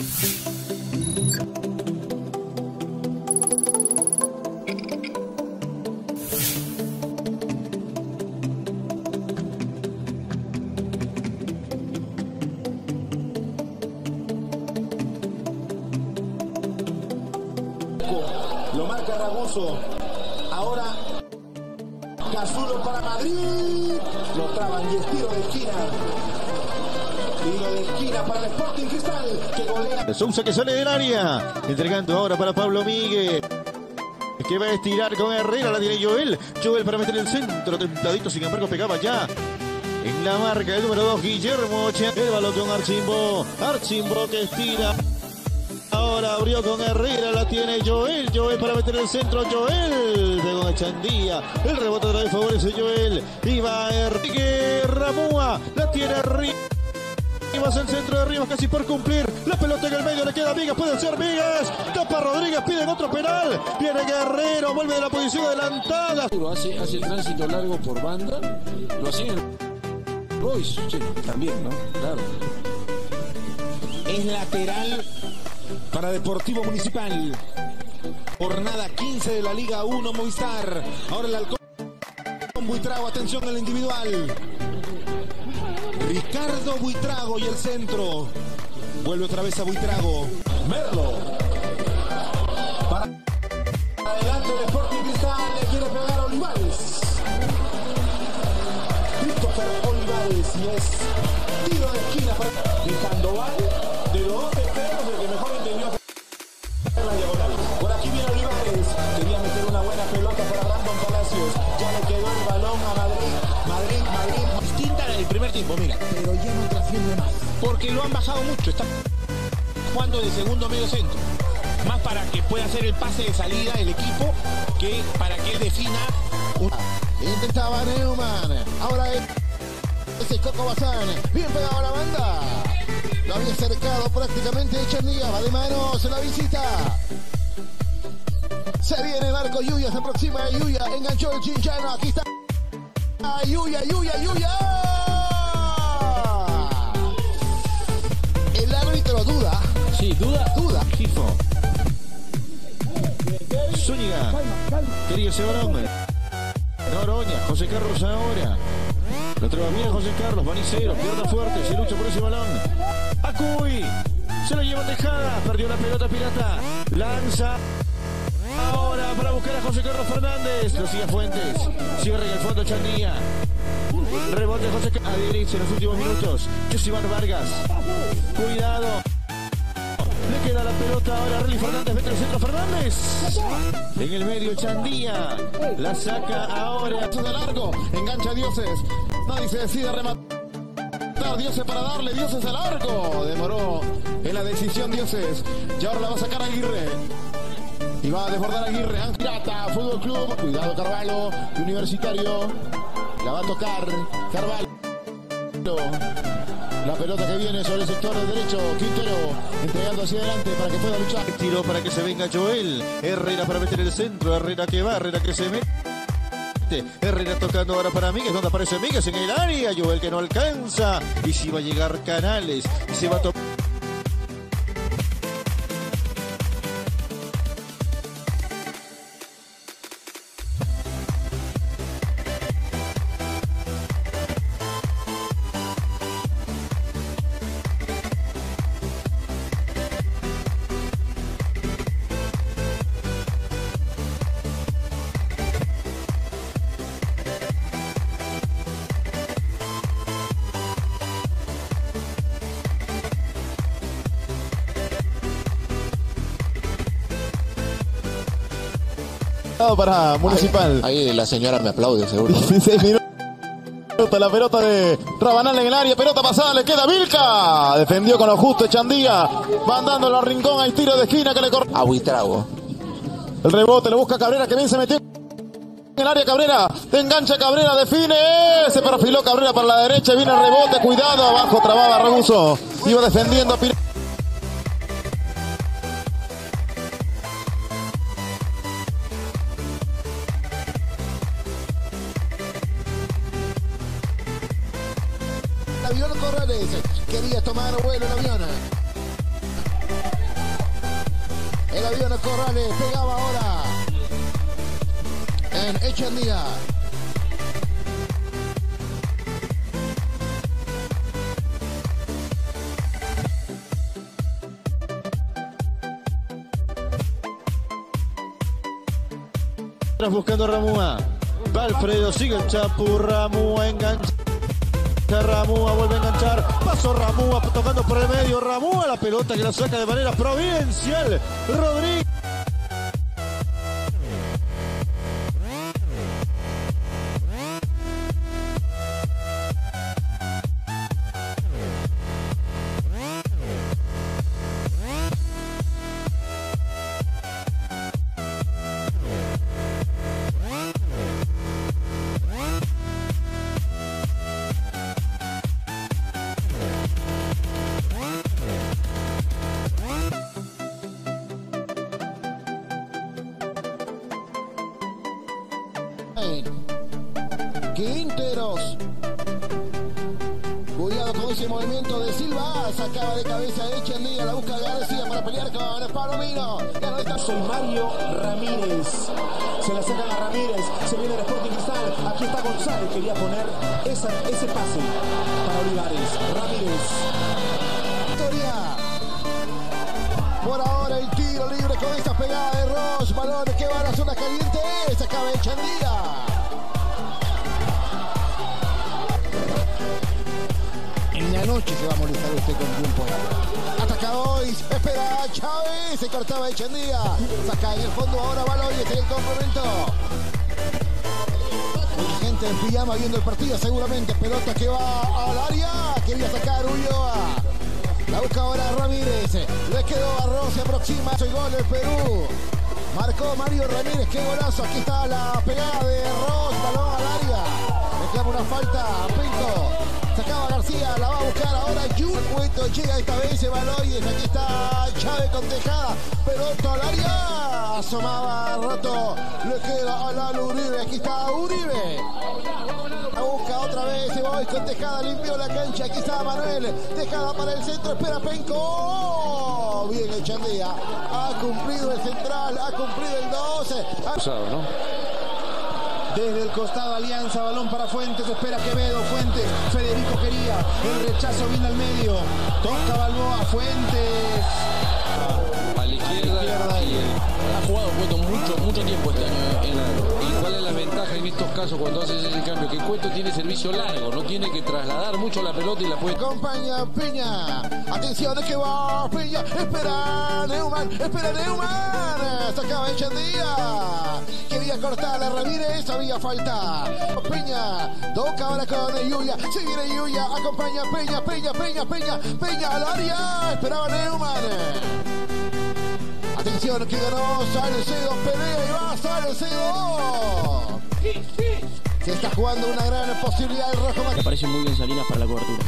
Lo marca Raguso. Ahora Casulo para Madrid. Lo traban y es tiro de esquina. Tiro de esquina para el Sporting Cristal, que golea. Sousa que sale del área. Entregando ahora para Pablo Míguez, que va a estirar con Herrera. La tiene Joel. Joel para meter el centro. Tentadito, sin embargo, pegaba ya. En la marca el número 2, Guillermo. El balón con Archimbo. Archimbo que estira. Ahora abrió con Herrera, la tiene Joel. Joel para meter el centro. Joel pegó a Chandía. El rebote otra vez favorece Joel. Y va Enrique Ramúa. La tiene Rivas. El centro de Rivas casi por cumplir. La pelota en el medio, le queda Vigas. Puede ser Vigas. Tapa Rodríguez, piden otro penal. Viene Guerrero, vuelve de la posición adelantada. Hace el tránsito largo por banda. Lo hacía Royce, sí, también, ¿no? Claro. Es lateral para Deportivo Municipal. Jornada 15 de la Liga 1 Movistar. Ahora el halcón Buitrago, atención al individual. Ricardo Buitrago y el centro. Vuelve otra vez a Buitrago. Merlo. Para adelante el Sporting Cristal. Le quiere pegar a Olivares. Christopher Olivares. Y es tiro de esquina para Sandoval. De los dos extremos, el que mejor entendió hacer la diagonal. Por aquí viene Olivares. Quería meter una buena pelota para Brandon Palacios. Ya le quedó el balón a Madrid. Distinta del primer tiempo, mira. Pero ya no trasciende más. Porque lo han bajado mucho. Está jugando de segundo medio centro. Más para que pueda hacer el pase de salida el equipo que para que él defina. Intentaba Neumann. Ahora es Coco Bazán. Bien pegado a la banda. Lo había acercado prácticamente Echandía. Va de manos en la visita. Se viene Marco Yuya. Se aproxima Yuya. Enganchó el Chinchano. Aquí está. Yuya. El árbitro duda. Sí, duda. Gifo. Zúñiga. Quería ese balón. Noroña. José Carlos ahora. Lo traba bien José Carlos. Vanicero. Pierna fuerte. Se lucha por ese balón. Acuy. Se lo lleva Tejada. Perdió la pelota Pirata. Lanza. Ahora para buscar a José Carlos Fernández. Lo sigue Fuentes. Cierra en el fondo Chandía. Rebote José Carlos. Adherirse en los últimos minutos. Josivan Vargas. Cuidado. Le queda la pelota ahora a Relly Fernández. Vete al centro Fernández. En el medio Chandía. La saca ahora. De largo. Engancha Dioses. Nadie se decide a rematar. Dioses para darle. Dioses al arco. Demoró en la decisión Dioses. Y ahora la va a sacar Aguirre. Y va a desbordar Aguirre. Pirata, Fútbol Club. Cuidado Carvalho, Universitario. La va a tocar Carvalho. La pelota que viene sobre el sector del derecho. Quintero entregando hacia adelante para que pueda luchar. Tiró para que se venga Joel. Herrera para meter el centro. Herrera que va. Herrera que se mete. Herrera tocando ahora para Míguez. Donde aparece Míguez en el área. Joel que no alcanza. Y si va a llegar Canales. Y se va a tomar. Para Municipal. Ahí la señora me aplaude, seguro. 16 minutos. La pelota de Rabanal en el área. Pelota pasada. Le queda Vilca. Defendió con lo justo Echandía. Mandándolo a Rincón. Hay tiro de esquina que le corre. A Buitrago. El rebote lo busca Cabrera. Que bien se metió en el área Cabrera. Te engancha Cabrera. Define. Se perfiló Cabrera para la derecha. Viene el rebote. Cuidado. Abajo trababa Raguso. Iba defendiendo a Pirata. El avión Corrales, quería tomar vuelo el avión. El avión de Corrales pegaba ahora en Echandía. Buscando a Ramúa. Alfredo sigue el Chapu. Ramúa engancha. Ramúa vuelve a enganchar. Pasó Ramúa tocando por el medio. Ramúa la pelota que la saca de manera providencial. Rodríguez. Quinteros. Cuidado con ese movimiento de Silva. Sacaba de cabeza Echandía. La busca García para pelear con Palomino. Soy Mario Ramírez. Se la sacan a Ramírez. Se viene el Sporting Cristal. Aquí está González. Quería poner ese pase para Olivares. Ramírez. Victoria. Por ahora el tiro libre con esta pegada de Roche. Balones que van a la zona caliente. Se acaba Echandía. En la noche se va a molestar usted con tiempo. Ataca hoy, espera Chávez, se cortaba Echandía. Saca en el fondo ahora Baloyes en el complemento. Hay gente en pijama viendo el partido seguramente. Pelota que va al área. Quería sacar Ulloa. La busca ahora Ramírez. Le quedó a Arroz, se aproxima. Soy gol del Perú. Marcó Mario Ramírez, qué golazo. Aquí está la pegada de Arroz, balón al área. Le clama una falta a Pinto. Sacaba García, la va a buscar ahora Juan. Llega esta vez Baloyes. Aquí está Chávez con Tejada. Pelota al área. Asomaba Roto. Le queda a Lalo Uribe. Aquí está Uribe. La busca otra vez. Se va con Tejada. Limpió la cancha. Aquí está Manuel. Tejada para el centro. Espera Penco. Bien Echandía. Ha cumplido el central. Ha cumplido el 12. Pasado, ¿no? Desde el costado Alianza, balón para Fuentes, espera Quevedo, Fuentes, Federico quería, el rechazo viene al medio, toca Balboa, Fuentes. A la izquierda y ha jugado Cueto mucho tiempo este año. ¿Y cuál es la ventaja en estos casos cuando haces ese cambio? Que Cueto tiene servicio largo, no tiene que trasladar mucho la pelota y la puede... Acompaña Peña. Atención de que va Peña. Espera Neumann. Sacaba Echandía. Quería cortar a Ramírez. Había falta. Peña. Toca ahora con Yuya. Se viene Yuya. Acompaña Peña al área. Esperaba Neumann. Atención que ganó Salcedo. Pelea y va Salcedo. Se está jugando una gran posibilidad el rojo. Me parece muy bien Salinas para la cobertura.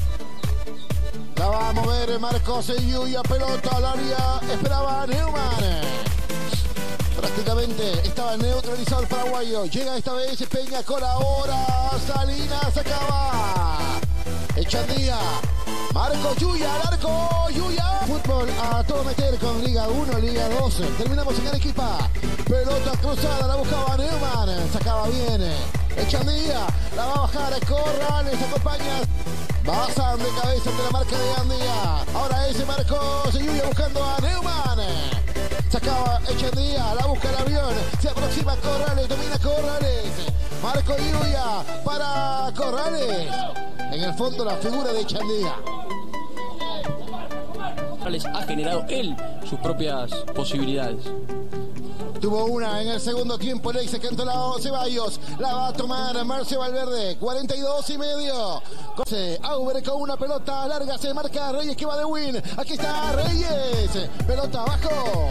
La va a mover Marcos Yuya, pelota al área, esperaba Neumann. Prácticamente estaba neutralizado el paraguayo. Llega esta vez Peña con ahora Salinas, acaba. Echandía. Marco Yuya, al arco, Yuya. Fútbol a todo meter con Liga 1, Liga 2. Terminamos en Arequipa. Pelota cruzada, la buscaba Neumann. Sacaba bien. Echandía, la va a bajar Corrales, acompaña. Basan de cabeza ante la marca de Andía. Ahora ese Marcos Yuya buscando a Neumann. Sacaba Echandía, la busca el avión. Se aproxima Corrales, domina Corrales. Marco Yuya para Corrales. En el fondo la figura de Echandía. Corrales ha generado él sus propias posibilidades. Tuvo una en el segundo tiempo, el ex Cantolao Ceballos. La va a tomar Marcio Valverde, 42,5. Auber con una pelota larga, se marca Reyes que va de win. Aquí está Reyes, pelota abajo.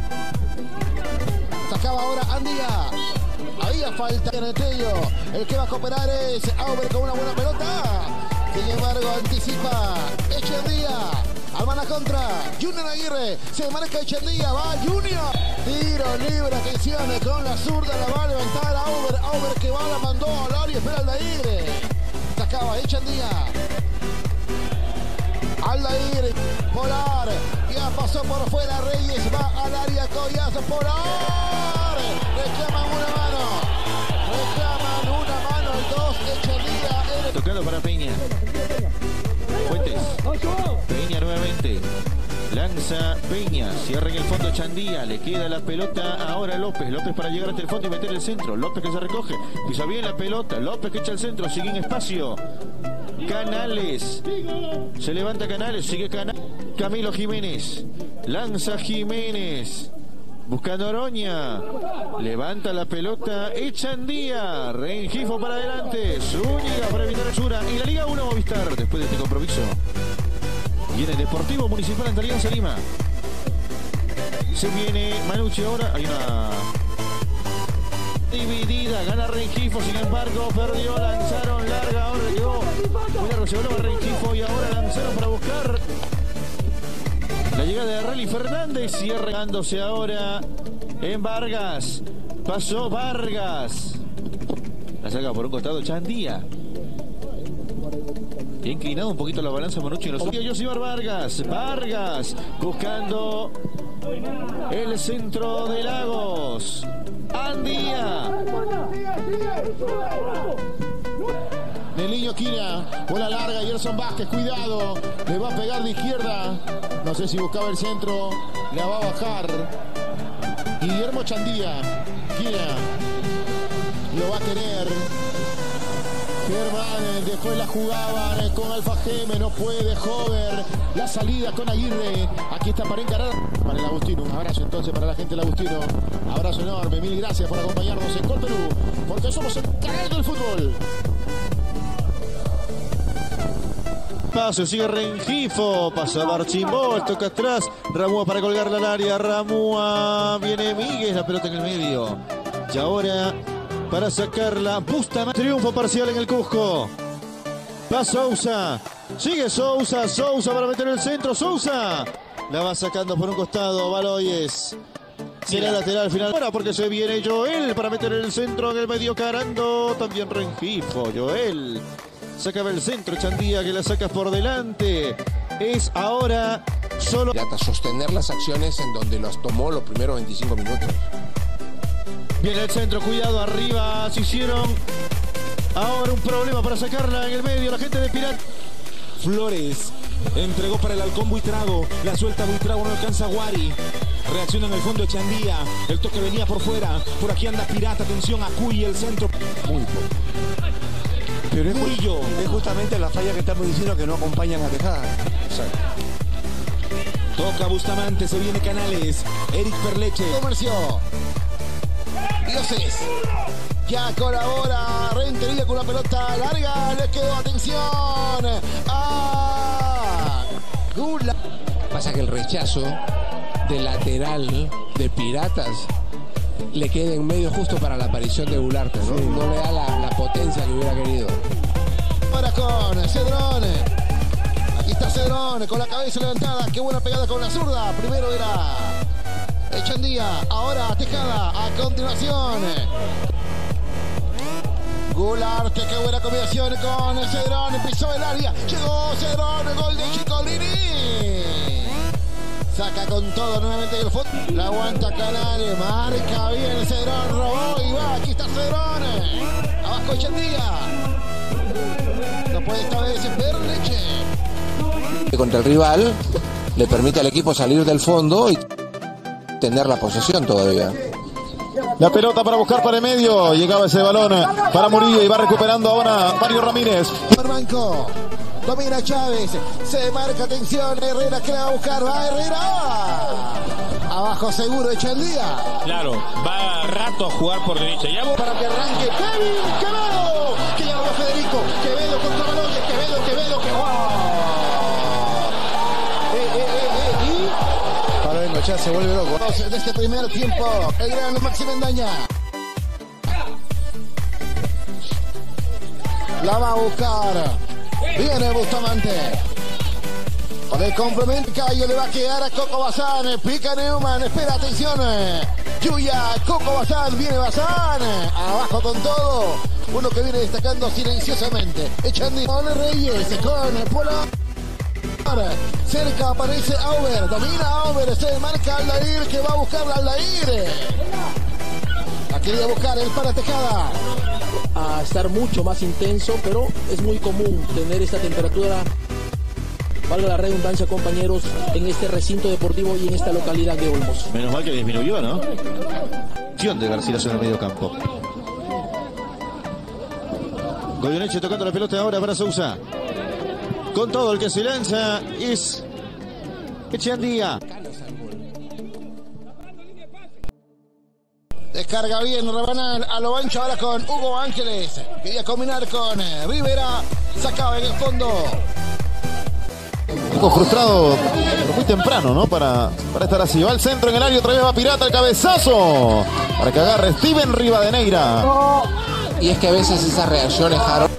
Sacaba ahora Andía. Había falta en el Tello. El que va a cooperar es Auber con una buena pelota. Sin embargo, anticipa Echandía. Arman a contra. Junior Aguirre. Se marca Echandía. Va Junior. Tiro libre. Atención. Con la zurda la va a levantar Auber. Auber que va, la mandó al área. Espera Aldair. Sacaba Echandía. Aldair. Polar. Ya pasó. pasó por fuera Reyes, va al área, Collazo por ahora. Reclaman una mano, el 2, Echeandía. Tocado para Peña. Fuentes. Peña nuevamente. Lanza Peña, cierra en el fondo Chandía, le queda la pelota ahora a López. López para llegar hasta el fondo y meter el centro. López que se recoge, pisa bien la pelota. López que echa el centro, sigue en espacio. Canales, se levanta Canales, sigue Canales. Camilo Jiménez, lanza Jiménez, buscando Oroña, levanta la pelota, Echeandía, Rengifo para adelante, Zúñiga para evitar Zura. Y la Liga 1 Movistar, después de este compromiso. Viene Deportivo Municipal ante Alianza Lima. Se viene Manucci ahora. Hay una dividida. Gana Rengifo. Sin embargo, perdió. Lanzaron larga. Ahora llegó. Cuidado, se voló a Rengifo. Y ahora lanzaron para buscar la llegada de Relly Fernández. Cierrándose ahora en Vargas. Pasó Vargas. La saca por un costado Chandía. Inclinado un poquito la balanza Manucci en los Josimar Vargas. Vargas buscando el centro de Lagos. Andía. El niño Quina, bola larga, Gerson Vázquez, cuidado. Le va a pegar de izquierda. No sé si buscaba el centro. La va a bajar. Guillermo Chandía. Quina lo va a tener. Germán, después la jugaban con Alfa Geme, no puede Hover, la salida con Aguirre, aquí está para encarar, para el Agustino, un abrazo entonces para la gente del Agustino, abrazo enorme, mil gracias por acompañarnos en Gol Perú, porque somos el canal del fútbol. Paso, sigue Rengifo, pasa Barchimbol, toca atrás, Ramúa para colgarla al área, Ramúa, viene Míguez, la pelota en el medio, y ahora para sacarla, Bustamante, triunfo parcial en el Cusco. Va Sousa, sigue Sousa, Sousa para meter el centro, Sousa. La va sacando por un costado, Baloyes. Será lateral final, ahora porque se viene Joel para meter el centro en el medio, Carando, también Rengifo, Joel. Sacaba el centro, Chandía que la saca por delante. Es ahora solo... Sostener las acciones en donde las tomó los primeros 25 minutos. Viene el centro, cuidado, arriba, se hicieron ahora un problema para sacarla en el medio, la gente de Pirata. Flores entregó para el Halcón Buitrago, la suelta Buitrago, no alcanza a Guari. Reacciona en el fondo Echeandía, el toque venía por fuera, por aquí anda Pirata, atención a Cuy, el centro. Muy poco. Pero Murillo. Es justamente la falla que estamos diciendo, que no acompañan a Tejada. Exacto. Toca Bustamante, se viene Canales, Eric Perleche. Comercio. Dioses. Ya colabora Rentería con la pelota larga. Le quedó atención a Gula. Pasa que el rechazo de lateral de Piratas le queda en medio justo para la aparición de Gularte, ¿no? Sí. No le da la potencia que hubiera querido. Ahora con Cedrón. Aquí está Cedrón con la cabeza levantada. Qué buena pegada con la zurda. Primero era Echeandía, ahora Tejada, a continuación Gularte, qué buena combinación con Cedrón, pisó el área, llegó Cedrón, gol de Chicolini, saca con todo nuevamente el fondo, la aguanta Canales, marca bien Cedrón, robó y va, aquí está Cedrón, abajo Echeandía, no puede esta vez Perleche. Contra el rival, le permite al equipo salir del fondo y tener la posesión todavía. La pelota para buscar para el medio. Llegaba ese balón para Murillo y va recuperando ahora Mario Ramírez. Banco, domina Chávez, se marca atención, Herrera que la va a buscar, va Herrera. Abajo seguro Echeandía. Claro, va rato a jugar por derecha. Ya para que arranque Kevin Quevedo. Que ya lo va Federico. Quevedo contra Baloyes. Quevedo, que Ya se vuelve loco. De este primer tiempo, el gran Maxi Mendaña. La va a buscar. Viene Bustamante. Con el complemento, Cayo le va a quedar a Coco Bazán. Pica Neumann, espera, atención. Yuya, Coco Bazán, viene Bazán. Abajo con todo. Uno que viene destacando silenciosamente. Echandi con Reyes, con Polo. Cerca aparece Auber, domina Auber, se marca Aldair que va a buscar a Aldair. La quería buscar el para Tejada. A estar mucho más intenso, pero es muy común tener esta temperatura, valga la redundancia, compañeros, en este recinto deportivo y en esta localidad de Olmos. Menos mal que disminuyó, ¿no? Acción de Garcilaso en el medio campo. Goyeneche tocando la pelota ahora para Sousa. Con todo el que se lanza es Echeandía. Descarga bien Rabanal a lo ancho ahora con Hugo Ángeles. Quería combinar con Rivera. Sacaba en el fondo. Un poco frustrado, pero muy temprano, ¿no? Para estar así. Va al centro en el área, otra vez va Pirata, el cabezazo. Para que agarre Steven Rivadeneira. Y es que a veces esas reacciones, Harold,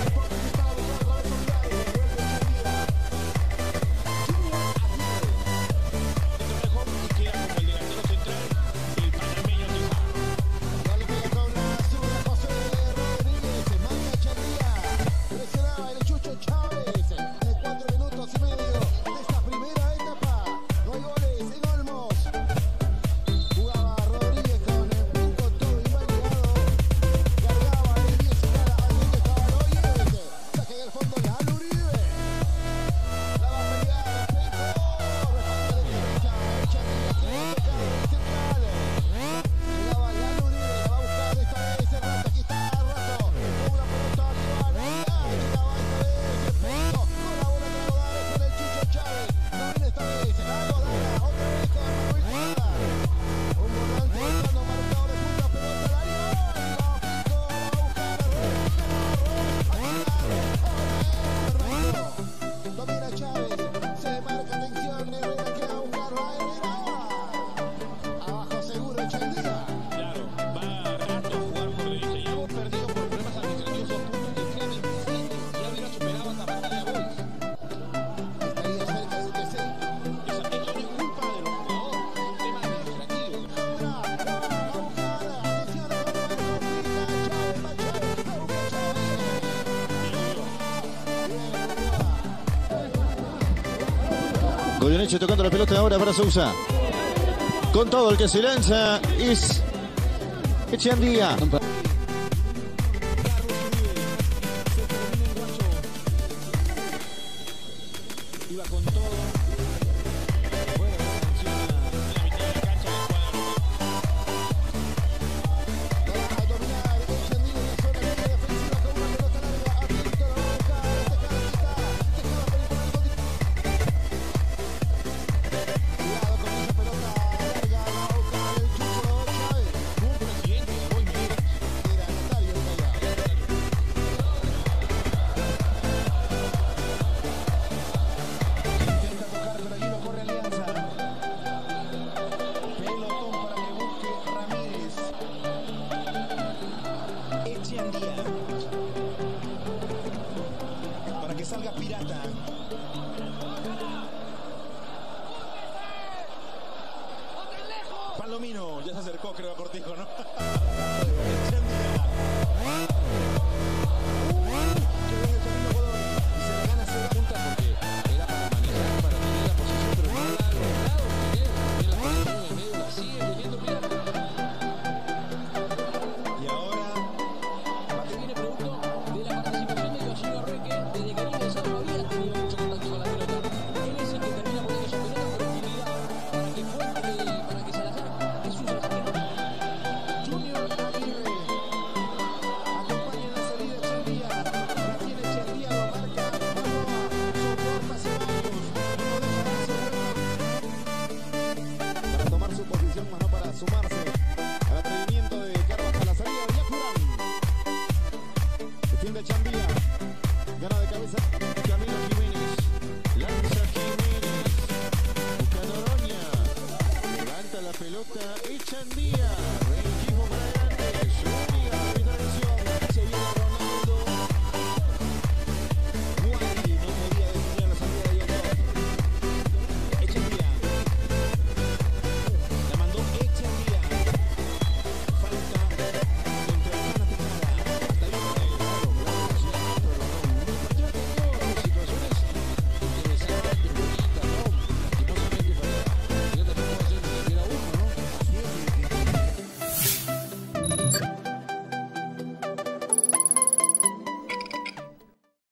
Goyeneche tocando la pelota ahora para Sousa. Con todo el que se lanza es Echeandía. Iba con todo. Bueno, funciona en la mitad de la cancha del cuadro. Va a dominar Echeandía en la zona media defensiva con una pelota larga. Abierto la boca. Cuidado con esa pelota larga. La boca del Chucho Chávez. Un presidente de Boy Miguel. Era Natalia Callao. Intenta tocar, pero allí lo corre Alianza. Pelotón para que busque Ramírez. Echeandía. Para que salga Pirata. Palomino ya se acercó, creo, a Cortijo, ¿no?